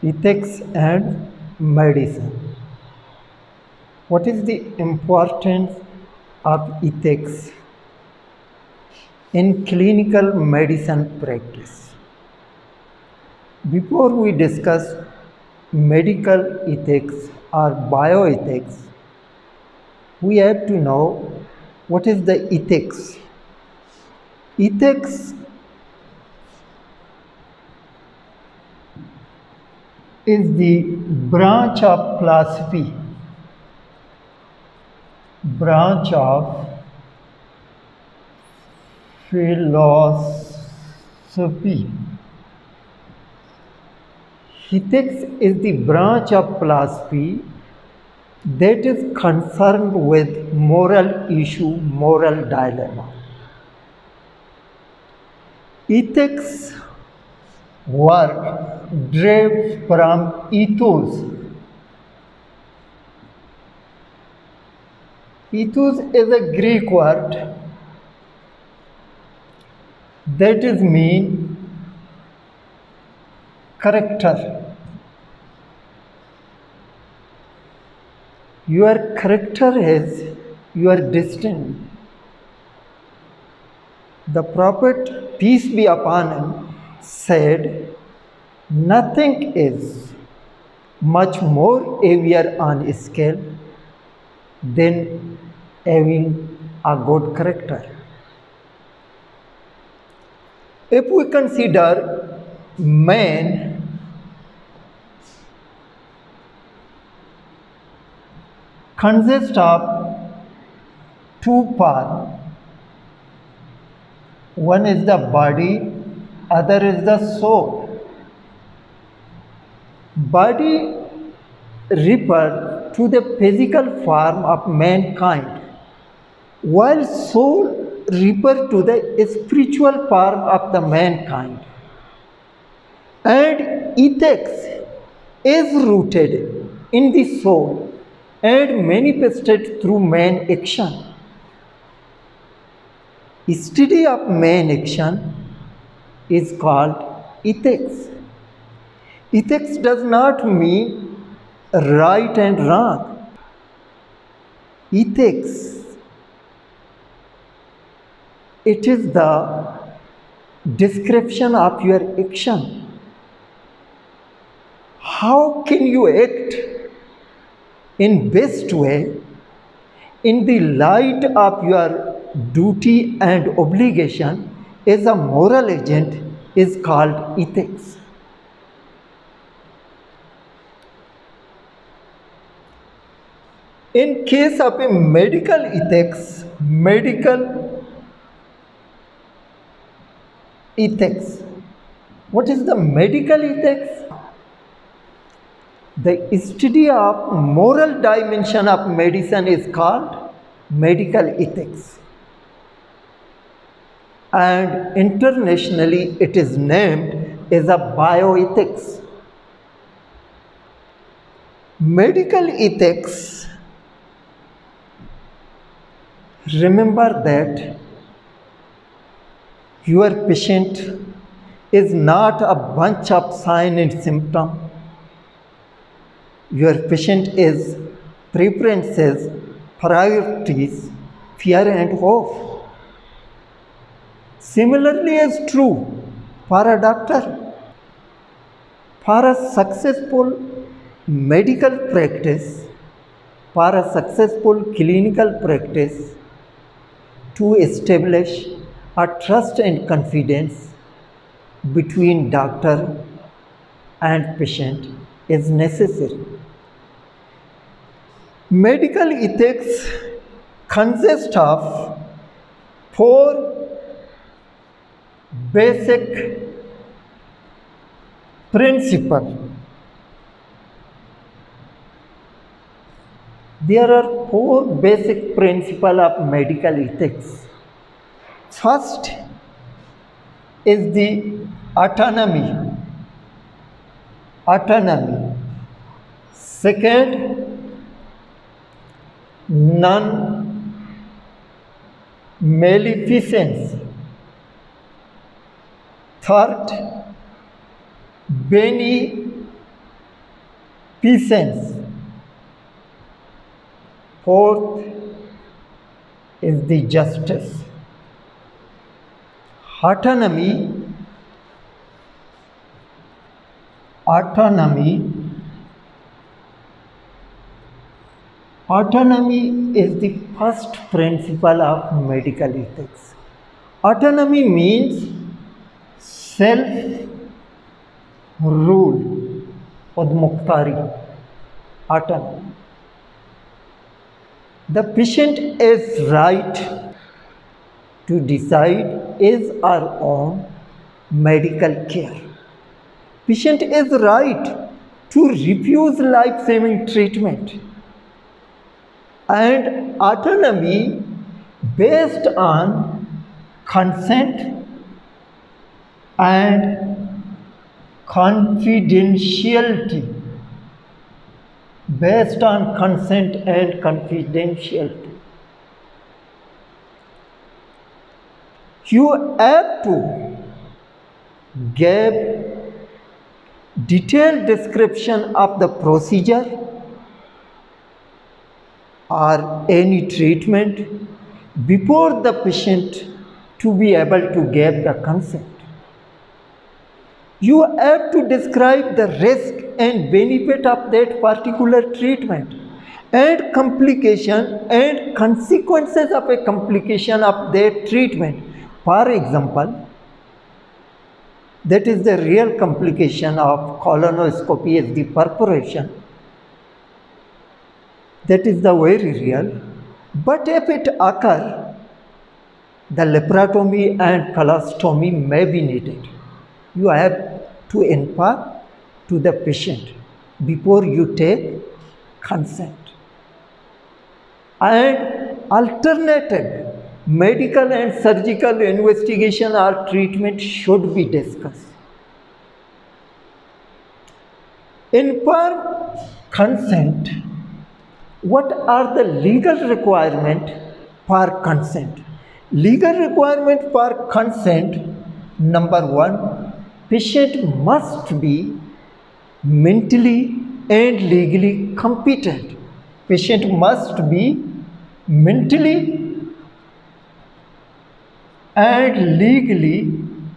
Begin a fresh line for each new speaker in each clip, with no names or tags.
Ethics and medicine. What is the importance of ethics in clinical medicine practice? Before we discuss medical ethics or bioethics, we have to know what is the ethics. Ethics is the branch of philosophy, philosophy. Ethics is the branch of philosophy that is concerned with moral issue, moral dilemma. Ethics work derived from ethos. Ethos is a Greek word that is mean character. Your character is your destiny. The Prophet, peace be upon him, said, nothing is much more heavier on scale than having a good character. If we consider man consists of two parts. One is the body, other is the soul. Body refers to the physical form of mankind, while soul refers to the spiritual form of the mankind. And ethics is rooted in the soul and manifested through man action. Study of man action is called ethics. Ethics does not mean right and wrong. Ethics, it is the description of your action. How can you act in best way in the light of your duty and obligation as a moral agent is called ethics. In case of a medical ethics, what is the medical ethics? The study of moral dimension of medicine is called medical ethics. And internationally it is named as a bioethics. Medical ethics, remember that your patient is not a bunch of sign and symptom. Your patient is preferences, priorities, fear and hope. Similarly is true for a doctor. For a successful medical practice, for a successful clinical practice, to establish a trust and confidence between doctor and patient is necessary. Medical ethics consists of four basic principles. There are four basic principles of medical ethics. First is the autonomy. Second, non-maleficence. Third, beneficence. Patience. Fourth is the justice. Autonomy. Autonomy is the first principle of medical ethics. Autonomy means self-rule, Udmuktari, autonomy. The patient is right to decide his or own medical care. Patient is right to refuse life-saving treatment. And autonomy based on consent and confidentiality. Based on consent and confidentiality. You have to give detailed description of the procedure or any treatment before the patient to be able to give the consent. You have to describe the risk and benefit of that particular treatment and complication and consequences of a complication of that treatment. For example, that is the real complication of colonoscopy is the perforation. That is the very real. But if it occurs, the laparotomy and colostomy may be needed. You have to inform to the patient before you take consent. And alternative medical and surgical investigation or treatment should be discussed. Informed consent. What are the legal requirements for consent? Legal requirement for consent, number one, patient must be mentally and legally competent. Patient must be mentally and legally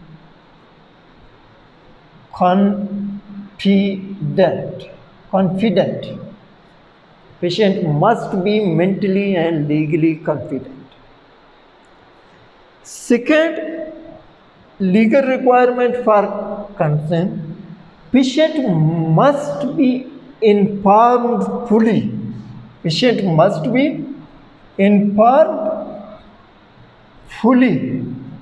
confident. Patient must be mentally and legally confident. Second legal requirement for consent, patient must be informed fully. Patient must be informed fully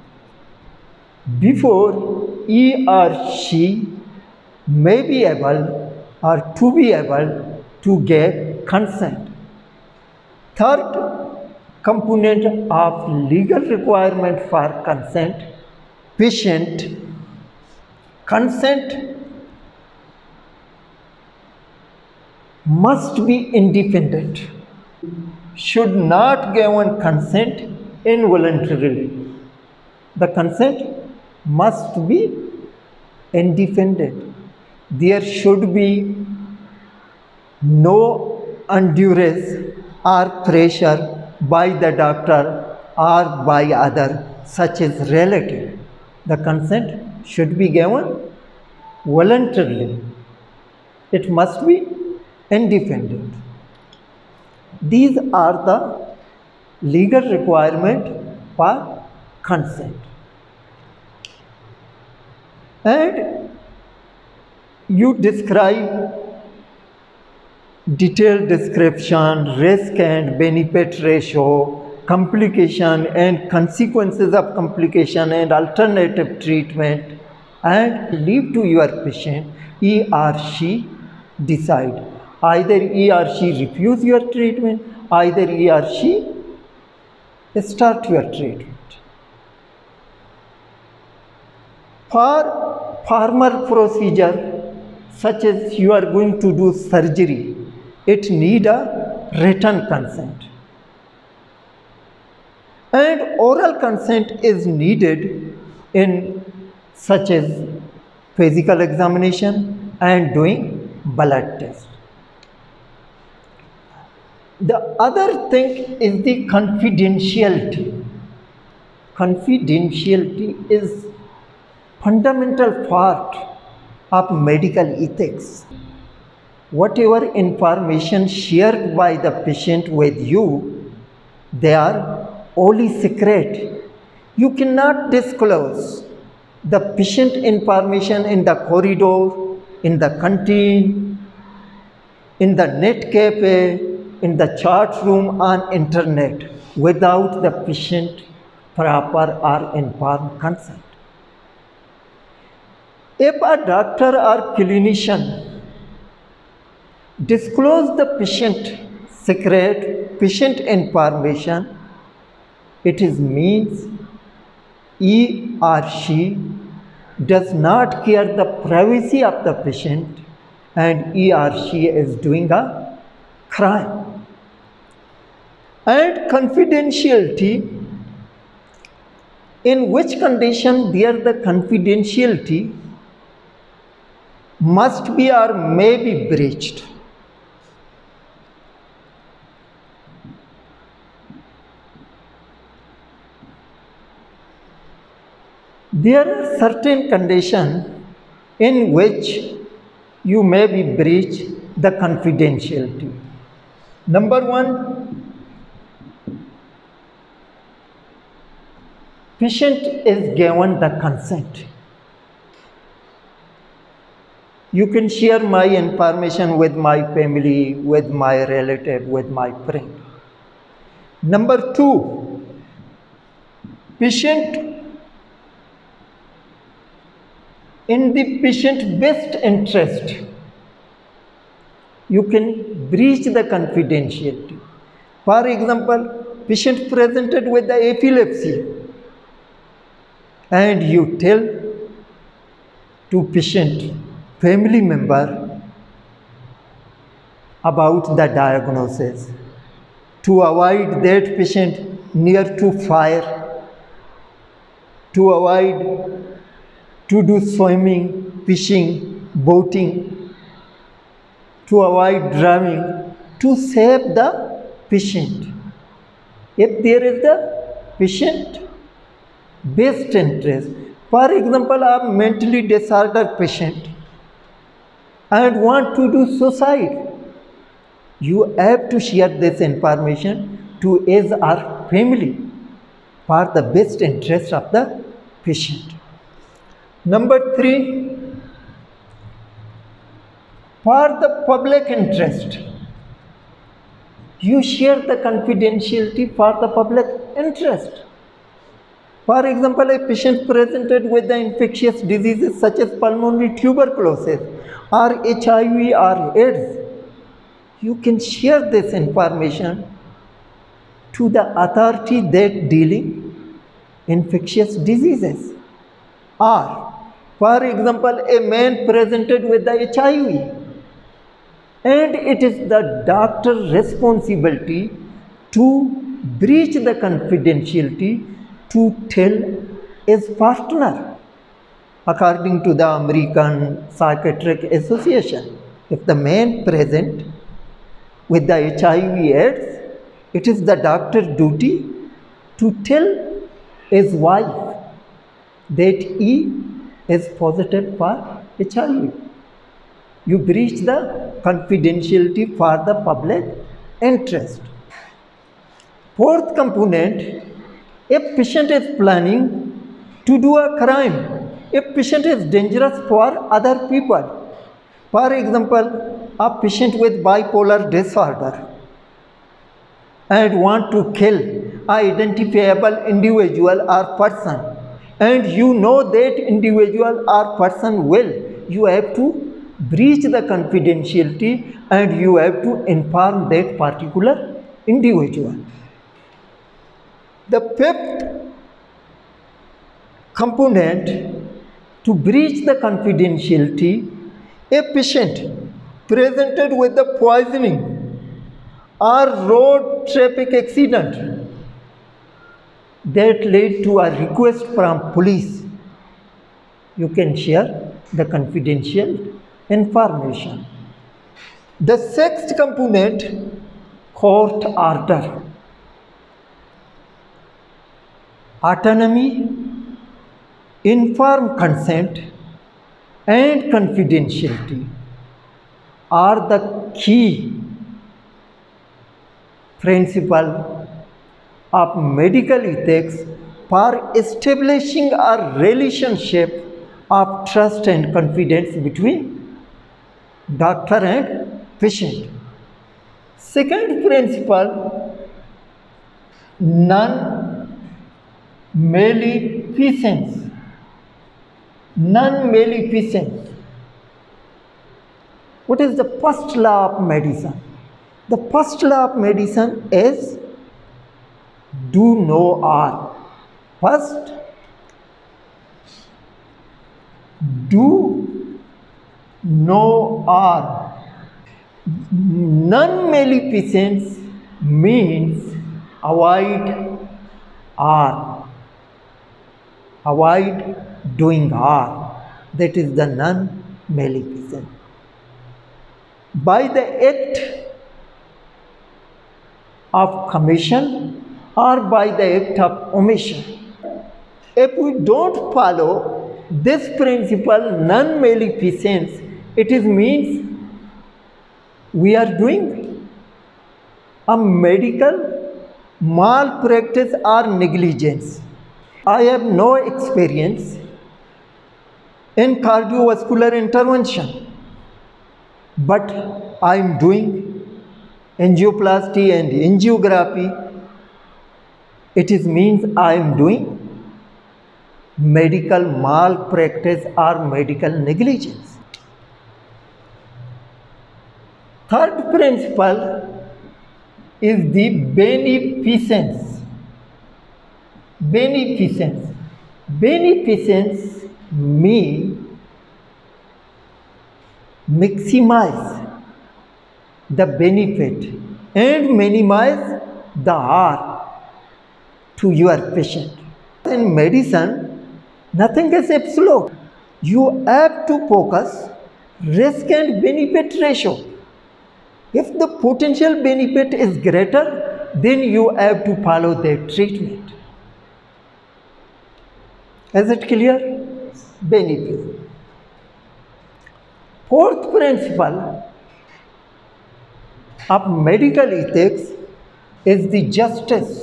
before he or she may be able or to be able to give consent. Third component of legal requirement for consent, patient consent must be independent, should not give consent involuntarily. The consent must be independent. There should be no endurance or pressure by the doctor or by other such as relative. The consent should be given voluntarily. It must be independent. These are the legal requirement for consent. And you describe detailed description, risk and benefit ratio, complication and consequences of complication and alternative treatment, and leave to your patient, he or she decide. Either he or she refuse your treatment, either he or she start your treatment. For formal procedure, such as you are going to do surgery, it need a written consent. And oral consent is needed in such as physical examination and doing blood test. The other thing is the confidentiality. Confidentiality is fundamental part of medical ethics. Whatever information shared by the patient with you, they are only secret. You cannot disclose the patient information in the corridor, in the canteen, in the net cafe, in the chat room on internet without the patient proper or informed consent. If a doctor or clinician disclose the patient secret, patient information, it is means he or she does not care the privacy of the patient and he or she is doing a crime. And confidentiality, in which condition there the confidentiality must be or may be breached. There are certain conditions in which you may be breach the confidentiality. Number one, patient is given the consent. You can share my information with my family, with my relative, with my friend. Number two, patient in the patient's best interest, you can breach the confidentiality. For example, patient presented with the epilepsy and you tell to patient family member about the diagnosis to avoid that patient near to fire, to avoid to do swimming, fishing, boating, to avoid driving, to save the patient. If there is the patient best interest, for example, a mentally disordered patient and want to do suicide, you have to share this information to his or family for the best interest of the patient. Number three, for the public interest, you share the confidentiality for the public interest. For example, a patient presented with the infectious diseases such as pulmonary tuberculosis or HIV or AIDS, you can share this information to the authority that dealing infectious diseases. Or, for example, a man presented with the HIV, and it is the doctor's responsibility to breach the confidentiality to tell his partner. According to the American Psychiatric Association, if the man present with the HIV/AIDS, it is the doctor's duty to tell his wife that he is positive for HIV. You breach the confidentiality for the public interest. Fourth component, if patient is planning to do a crime, if patient is dangerous for other people, for example, a patient with bipolar disorder and want to kill an identifiable individual or person, and you know that individual or person will, you have to breach the confidentiality and you have to inform that particular individual. The fifth component to breach the confidentiality, a patient presented with the poisoning or road traffic accident that led to a request from police, you can share the confidential information. The sixth component, Fourth order: autonomy, informed consent, and confidentiality are the key principles of medical ethics for establishing a relationship of trust and confidence between doctor and patient. Second principle, non-maleficence. Non-maleficence. What is the first law of medicine? The first law of medicine is do no harm. First, do no harm. Non-maleficence means avoid harm. Avoid doing harm. That is the non-maleficence. By the act of commission or by the act of omission. If we don't follow this principle, non-maleficence, it means we are doing a medical malpractice or negligence. I have no experience in cardiovascular intervention, but I am doing angioplasty and angiography. It means I am doing medical malpractice or medical negligence. Third principle is the beneficence. Beneficence. Beneficence means maximize the benefit and minimize the harm to your patient. In medicine, nothing is absolute. You have to focus risk and benefit ratio. If the potential benefit is greater, then you have to follow that treatment. Is it clear? Benefit. Fourth principle of medical ethics is the justice.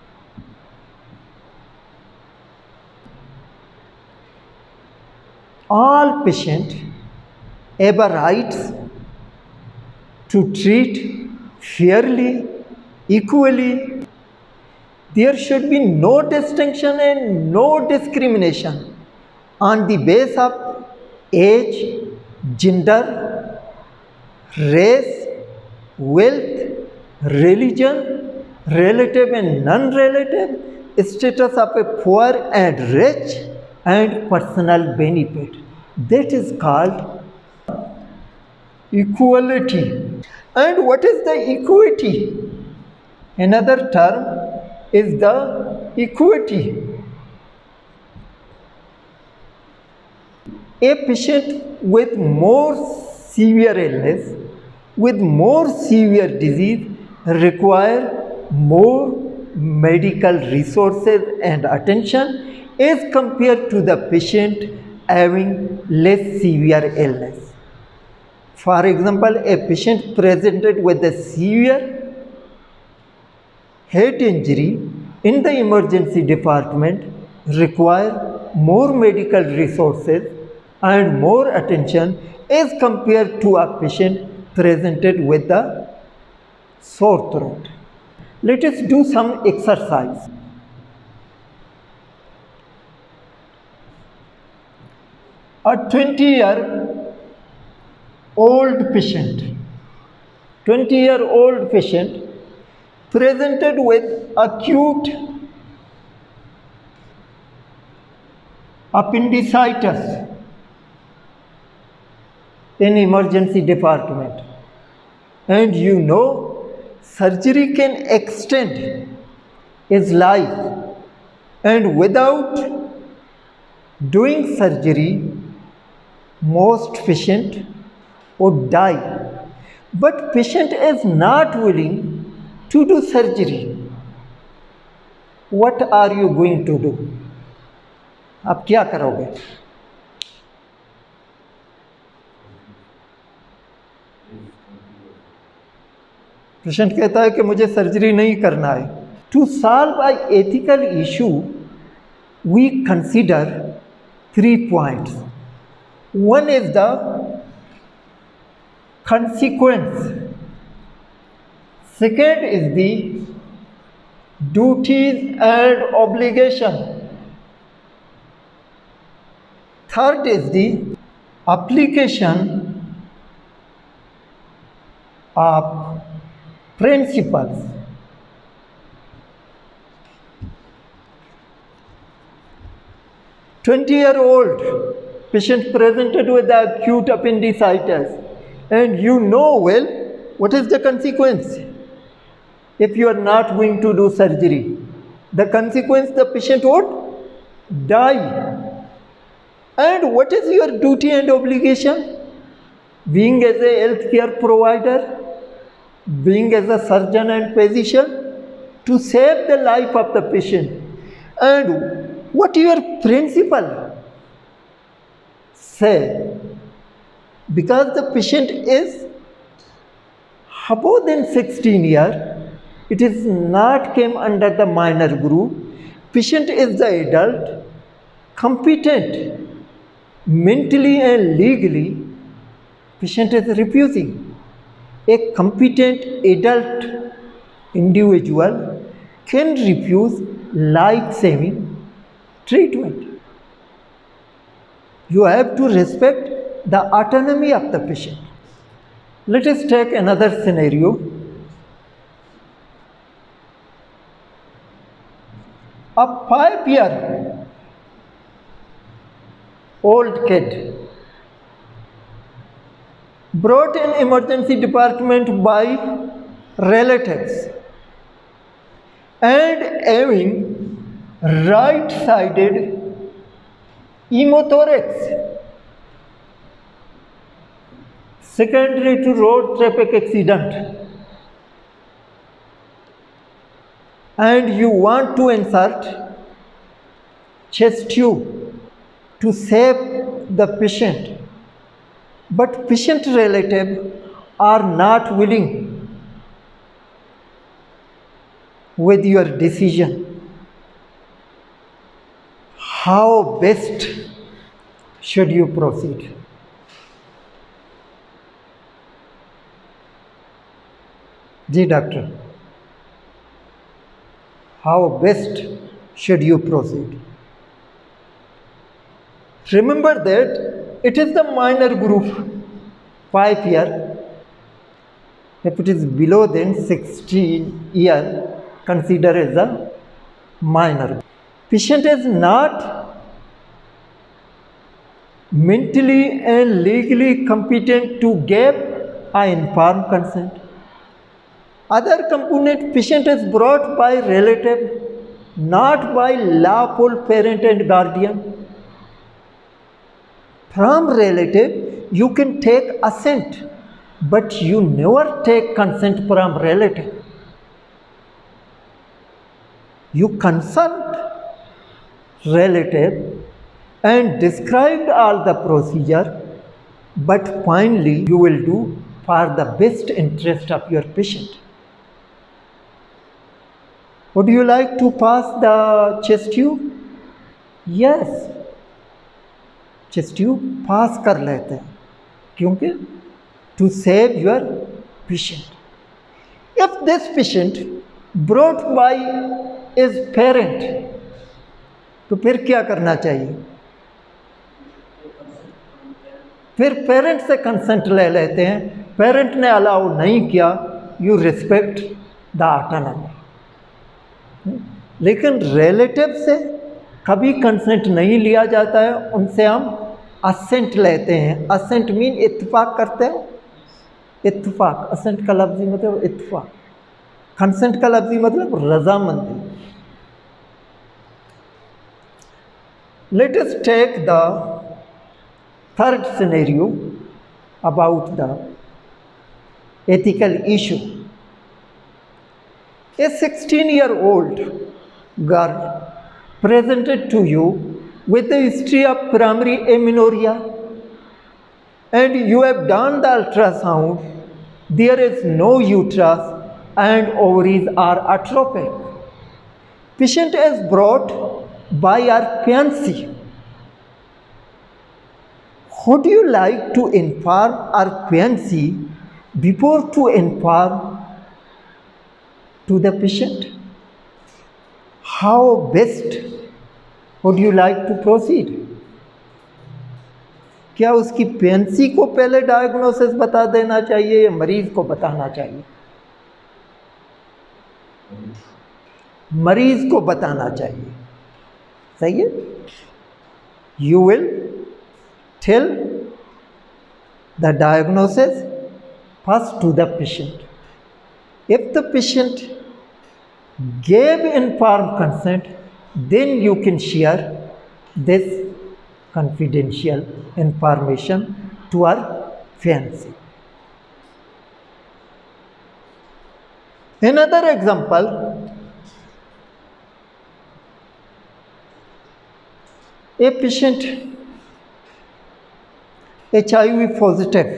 All patients have a right to treat fairly, equally. There should be no distinction and no discrimination on the basis of age, gender, race, wealth, religion, relative and non-relative, status of a poor and rich, and personal benefit. That is called equality. And what is the equity? Another term is the equity. A patient with more severe illness, with more severe disease, require more medical resources and attention as compared to the patient having less severe illness. For example, a patient presented with a severe head injury in the emergency department require more medical resources and more attention as compared to a patient presented with a sore throat. Let us do some exercise. A 20-year-old patient, 20-year-old patient presented with acute appendicitis in emergency department, and you know surgery can extend his life, and without doing surgery most patient would die. But patient is not willing to do surgery, what are you going to do? आप क्या करोगे? Patient कहता है कि मुझे surgery नहीं करना है. To solve an ethical issue, we consider 3 points. One is the consequence. Second is the duties and obligation. Third is the application of principles. A 20-year-old patient presented with acute appendicitis, and you know well what is the consequence if you are not going to do surgery. The consequence, the patient would die. And what is your duty and obligation? Being as a healthcare provider, being as a surgeon and physician, to save the life of the patient. And what your principle say? Because the patient is above than 16 years, it is not came under the minor group. Patient is the adult, competent, mentally and legally. Patient is refusing. A competent adult individual can refuse life-saving treatment. You have to respect the autonomy of the patient. Let us take another scenario. A 5-year-old kid brought in emergency department by relatives and having right-sided hemothorax secondary to road traffic accident, and you want to insert chest tube to save the patient, but patient relatives are not willing with your decision. How best should you proceed? जी doctor, how best should you proceed? Remember that it is the minor group, 5 year. If it is below than 16 year, consider as a minor. Patient is not mentally and legally competent to give an informed consent. Other component, patient is brought by relative, not by lawful parent and guardian. From relative, you can take assent, but you never take consent from relative. You consult relative and described all the procedure, but finally you will do for the best interest of your patient. Would you like to pass the chest tube? Yes, chest tube pass कर लेते हैं, क्योंकि to save your patient. If this patient brought by his parent, तो फिर क्या करना चाहिए? फिर पेरेंट से कंसेंट ले लेते हैं. पेरेंट ने अलाउ नहीं किया, यू रिस्पेक्ट द ऑटोनॉमी. लेकिन रिलेटिव से कभी कंसेंट नहीं लिया जाता है, उनसे हम असेंट लेते हैं. असेंट मीन इत्तेफाक करते हैं. इत्तेफाक, असेंट का लफ्ज़ी मतलब इत्तेफाक. कंसेंट का लफ्ज़ी मतलब रजामंदी. Let us take the third scenario about the ethical issue. A 16-year-old girl presented to you with a history of primary amenorrhea, and you have done the ultrasound. There is no uterus and ovaries are atrophic. Patient is brought by our fiancé. Would you like to inform our fiancé before to inform to the patient? How best would you like to proceed? क्या उसकी Pence को पहले diagnosis बता देना चाहिए या मरीज को बताना चाहिए? मरीज को बताना चाहिए, सही है? You will tell the diagnosis first to the patient. If the patient gave informed consent, then you can share this confidential information to our fiancé. Another example, a patient HIV positive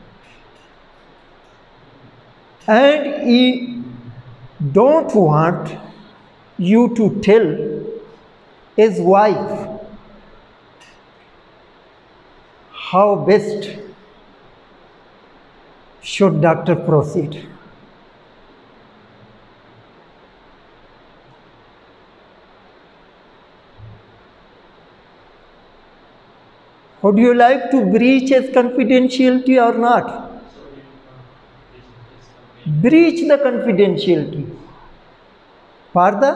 and he don't want you to tell his wife. How best should doctor proceed? Would you like to breach his confidentiality or not? Breach the confidentiality for the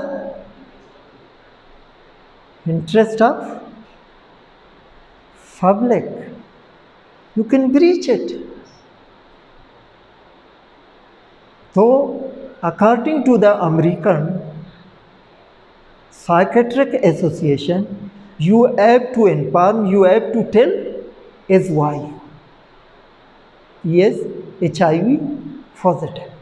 interest of public. You can breach it. So, according to the American Psychiatric Association, you have to inform, you have to tell his wife he is HIV positive.